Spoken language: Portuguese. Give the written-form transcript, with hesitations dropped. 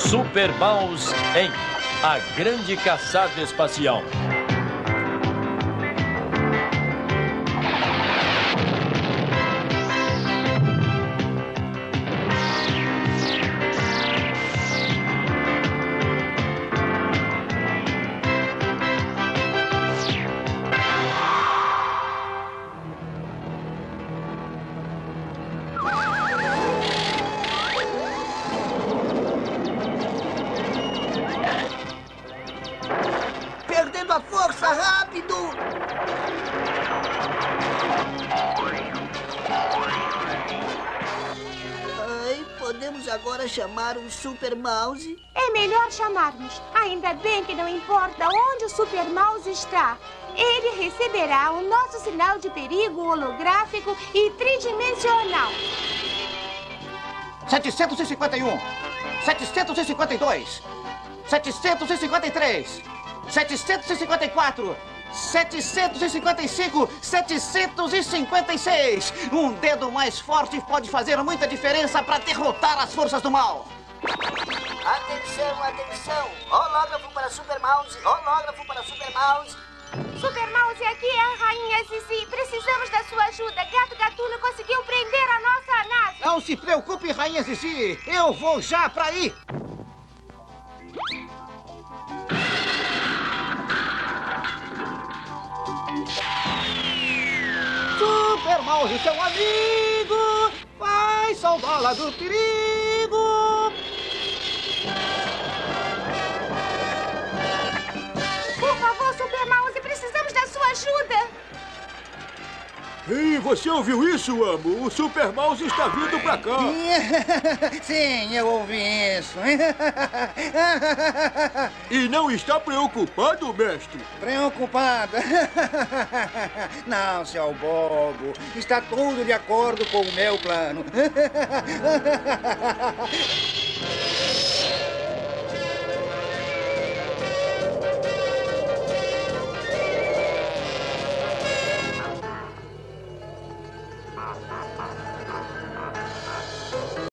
Super Mouse em A Grande Caçada Espacial. Perdendo a força, rápido! Ai, podemos agora chamar o Super Mouse? É melhor chamarmos. Ainda bem que não importa onde o Super Mouse está. Ele receberá o nosso sinal de perigo holográfico e tridimensional. 751, 752, 753, 754, 755, 756. Um dedo mais forte pode fazer muita diferença para derrotar as forças do mal. Atenção, atenção! Hológrafo para Super Mouse, hológrafo para Super Mouse. Super Mouse, aqui é a Rainha Zizi. Precisamos da sua ajuda. Gato Gatuno conseguiu prender a nossa nave. Não se preocupe, Rainha Zizi. Eu vou já para aí. Super Mouse, seu amigo, vai salvá-la do perigo. Por favor, Super Mouse, precisamos da sua ajuda. Ei, você ouviu isso, Amo? O Super Mouse está vindo pra cá. Sim, eu ouvi isso. E não está preocupado, mestre? Preocupada? Não, seu bobo. Está tudo de acordo com o meu plano.